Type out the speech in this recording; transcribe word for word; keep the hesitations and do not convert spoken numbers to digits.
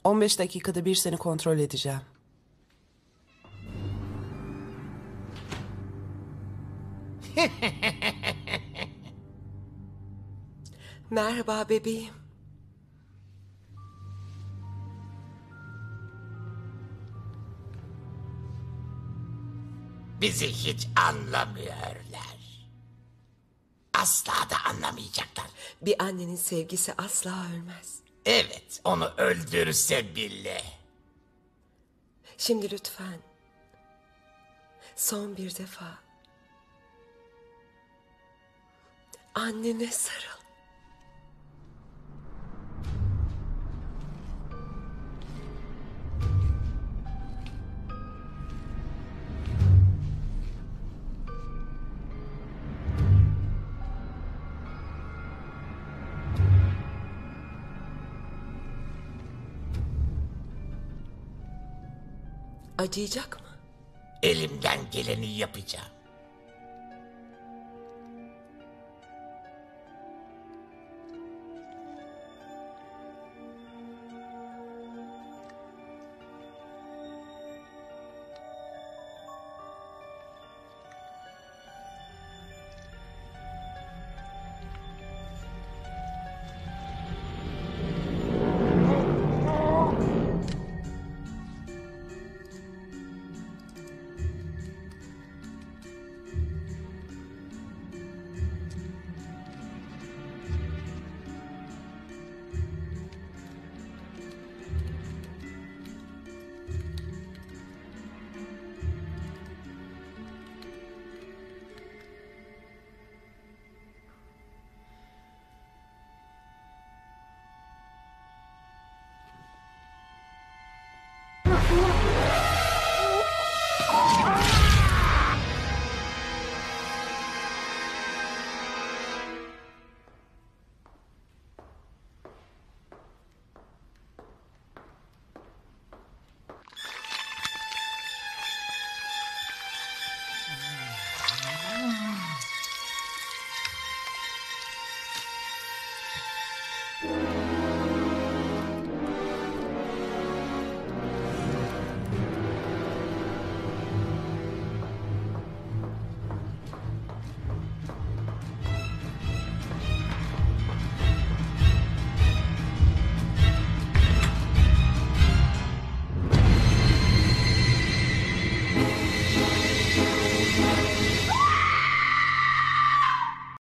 on beş dakikada bir seni kontrol edeceğim. Merhaba bebeğim. Bizi hiç anlamıyorlar. Asla da anlamayacaklar. Bir annenin sevgisi asla ölmez. Evet, onu öldürse bile. Şimdi lütfen son bir defa annene sarıl. Acıyacak mı? Elimden geleni yapacağım.